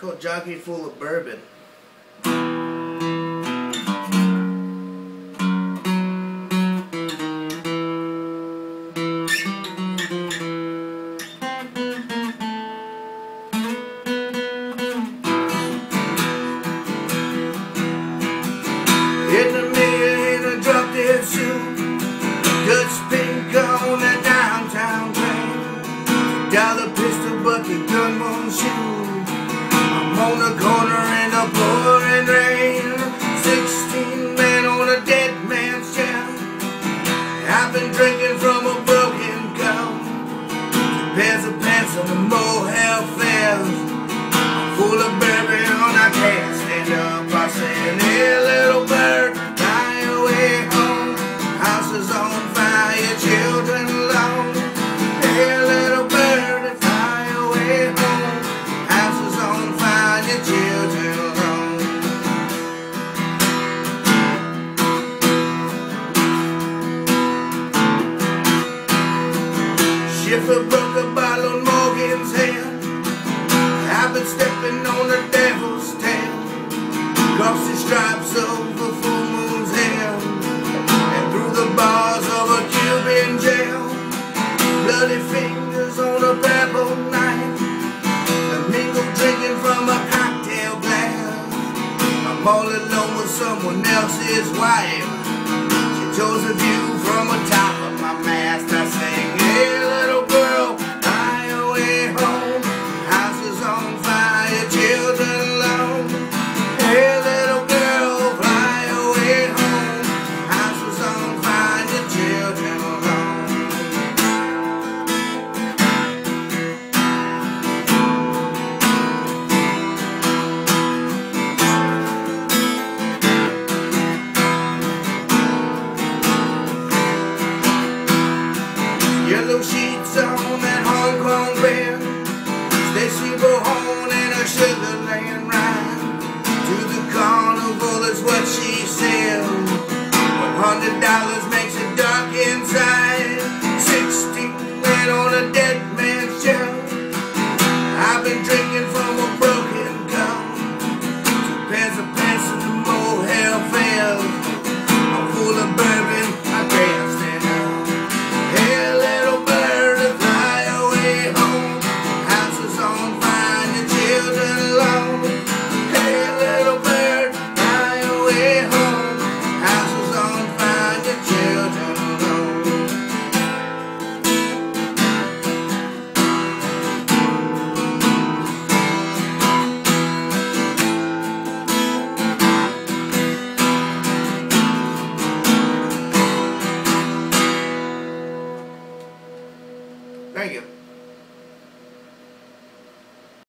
called Jockey Full of Bourbon. In the mirror in a drop dead suit, Dutch pink on that downtown train, dollar pistol but the gun won't shoot. I'm on the corner in the pouring rain, 16 men on a dead man's chair. I've been drinking from a broken cup, pairs of pants on the mohair fairs. I'm full of bourbon on, I can't stand up. I said, hey little bird, fly away home. House is on fire, children alone. Hey little bird, fly away home. House is on fire, children alone. Schiffer broke a bottle on Morgan's head. I've been stepping on the devil's tail, across the stripes of a full moon's hair, and through the bars of a Cuban jail. Bloody fingers on a purple knife, flamingo drinking from a cocktail glass. I'm all alone with someone else's wife. She chose a view from the top of my mast. I sing, hey little girl, fly away home. House is on fire, children alone. Hey little girl, fly away home. House is on fire, children alone. Yellow sheets on that Hong Kong bed, Stacy Bohon and her Sugarland ride. To the carnival is what she said. $100 makes it dark inside. 16 men on a dead man's chair. I've been drinking from a broken cup, two pairs of pants and the mohair fairs. I'm full of bourbon, I can't stand up. Hey little bird, fly away home. House is on fire, children alone. Hey little bird, fly away home. House is on fire, children alone. Thank you.